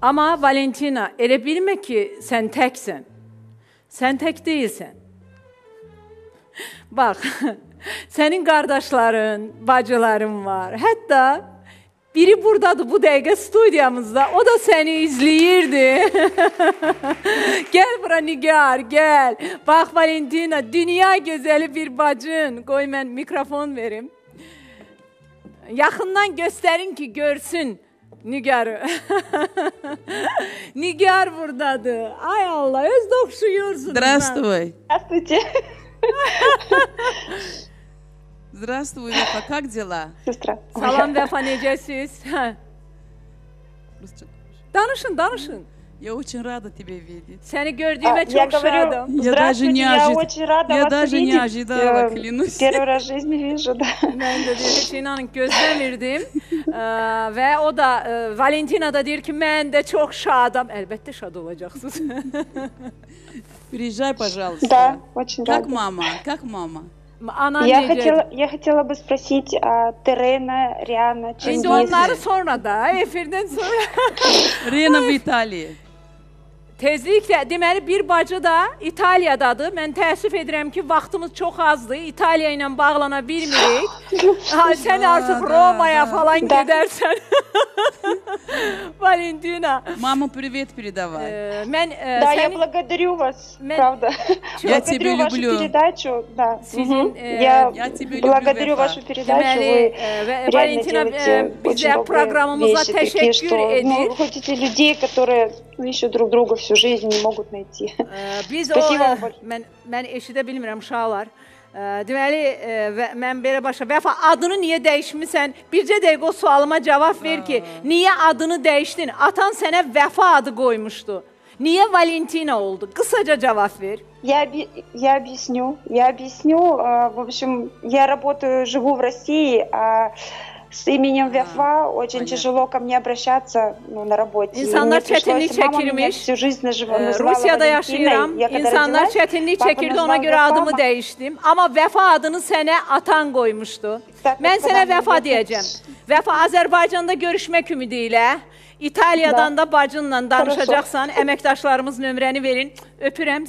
Amma Valentina, elə bilmə ki, sən təksən. Sən tək deyilsən. Bax, sənin qardaşların, bacıların var. Hətta biri buradadır bu dəqiqə studiyamızda. O da səni izləyirdi. Gəl bura Nigar, gəl. Bax Valentina, dünya gözəli bir bacın. Qoy mən mikrofon verim. Yaxından göstərin ki, görsün Nigar'ı. Nigar buradadır. Ay Allah, öz də oxşuyursun. Здравствуй. Здравствуйте. Здравствуй, Вефа, как дела? Сестра. Salam Vəfa, necəsiz? Danışın, danışın. Я очень рада тебя видеть. Səni gördüyümə Я çox говорю, şadım. здравствуйте, я очень рада Я вас даже не видеть. ожидала, клянусь. Первый раз в жизни вижу, да. Mən də deyir ki, inanın gözləmirdim. Və o da, Valentina da deyir ki, mən də çox şadam. Əlbəttə şad olacaqsınız. Приезжай, пожалуйста. Да, очень Как рада. мама? Как мама? Anan Я necədir? хотела бы спросить Терена, Риана, чем İndi есть? onları sonra da, efirdən sonra. Рена в Италии. Tezliklə, deməli bir bacı da İtaliyadadır. Mən təəssüf edirəm ki, vaxtımız çox azdır. İtaliya ilə bağlana bilmirik. Sən artıq Romaya falan gedərsən. Valentina. Маму привет передавай. Mən Да, я səni благодарю вас, Мен- правда. Я тебя Благодарю вашу люблю. передачу, да. Sizin, Мгм. Я Я тебя люблю, благодарю Вефа. вашу передачу. deməli, Вы və реально Valentina делаете очень bizə добрые proqramımıza вещи, такие, təşəkkür что edir. вы хотите людей, которые ищут друг друга всю жизнь, не могут найти. Biz o, Spasibo вам mən eşidə bilmirəm uşaqlar. Deməli, mən belə başa, Vəfa, adını niyə dəyişmisən? Bircə dəqiqə o sualıma cavab ver ki, niyə adını dəyişdin? Atan sənə Vəfa adı qoymuşdu. Niyə Valentina oldu? Qısaca cavab ver. Я объясню. В общем, я работаю, живу в России, а с именем Вефа очень понятно. тяжело ко мне обращаться на работе. İnsanlar И мне пришлось- çətinlik мама меня çəkirmiş. всю жизнь называла Rusiyada Валентиной. yaşayıram. Я когда İnsanlar родилась, çətinlik папа çəkirdi, ona назвал görə Вефа, adımı dəyişdim. Amma Vəfa adını sənə atan qoymuşdu. Mən sənə Vəfa deyəcəm. Vəfa, Azərbaycanda görüşmək ümidi ilə, İtaliyadan da bacınla danışacaqsan, əməkdaşlarımız nömrəni verin. Öpürəm.